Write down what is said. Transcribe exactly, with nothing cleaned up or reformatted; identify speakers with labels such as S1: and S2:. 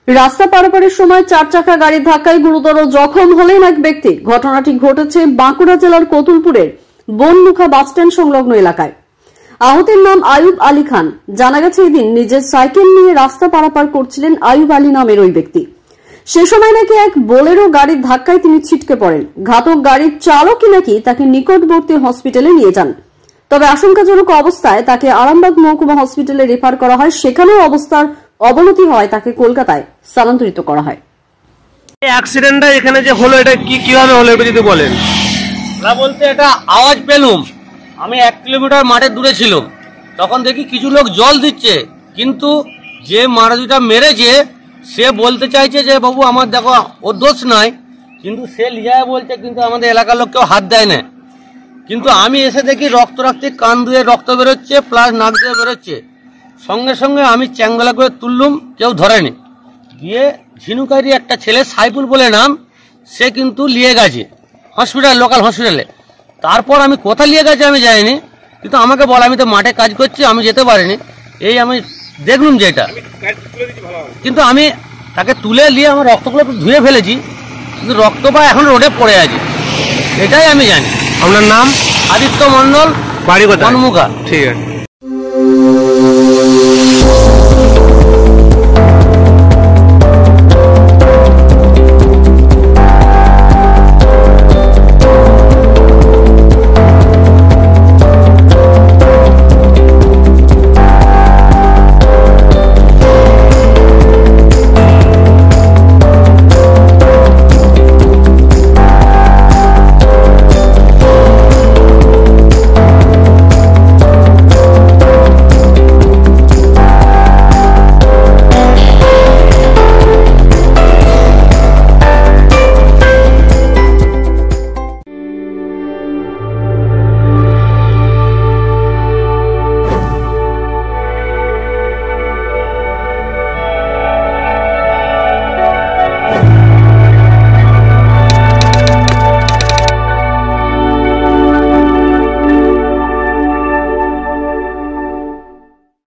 S1: রাস্তা পারাপারের সময় চার চাকা গাড়ির ধাক্কায় গুরুতর জখম হলেন এক ব্যক্তি। ঘটনাটি ঘটেছে বাঁকুড়া জেলার কতুলপুরের বনমুখা বাসস্ট্যান্ড সংলগ্ন এলাকায়। আহতের নাম আয়ুব আলী খান। জানা গেছে এদিন নিজের সাইকেল নিয়ে রাস্তা পারাপার করছিলেন আয়ুব আলী নামের ওই ব্যক্তি। সে সময় নাকি এক বোলেরো গাড়ির ধাক্কায় তিনি ছিটকে পড়েন। ঘাতক গাড়ির চালকই নাকি তাকে নিকটবর্তী হসপিটালে নিয়ে যান। তবে আশঙ্কাজনক অবস্থায় তাকে আরামবাগ মহকুমা হসপিটালে রেফার করা হয়। সেখানেও অবস্থার অবনতি হয়, তাকে কলকাতায় স্থানান্তরিত করা হয়।
S2: অ্যাক্সিডেন্টটা এখানে যে হলো এটা কি কিভাবে হলো এটা যদি বলেন।
S3: না বলতে এটা আওয়াজ পেলুম, আমি এক কিলোমিটার মাঠে দূরে ছিলাম, তখন দেখি কিছু লোক জল দিচ্ছে, কিন্তু যে মারাজুটা মেরেছে সে বলতে চাইছে যে বাবু আমার দেখো ওর দোষ নাই, কিন্তু সে লিজায় বলছে, কিন্তু আমাদের এলাকার লোক কেউ হাত দেয় না। কিন্তু আমি এসে দেখি রক্ত রাখতে কান দিয়ে রক্ত বেরোচ্ছে, প্লাস নাক দিয়ে বেরোচ্ছে। সঙ্গে সঙ্গে আমি চ্যাংগলা করে তুললুম, কেউ ধরেনি। গিয়ে ঝিনুকারি একটা ছেলে সাইফুল বলে নাম, সে কিন্তু নিয়ে গেছে হসপিটাল, লোকাল হসপিটালে। তারপর আমি কোথায় নিয়ে গেছে আমি জানিনি, কিন্তু আমাকে বলে আমি তো মাঠে কাজ করছি, আমি যেতে পারিনি। এই আমি দেখলুম যেটা, কিন্তু আমি তাকে তুলে নিয়ে আমার রক্তগুলো ধুয়ে ফেলেছি, কিন্তু রক্ত পা এখন রোডে পড়ে আছে, এটাই আমি জানি।
S2: আপনার নাম?
S3: আদিত্য মন্ডল,
S2: বাড়ি কোথায়?
S3: বনমুখা।
S2: ঠিক আছে।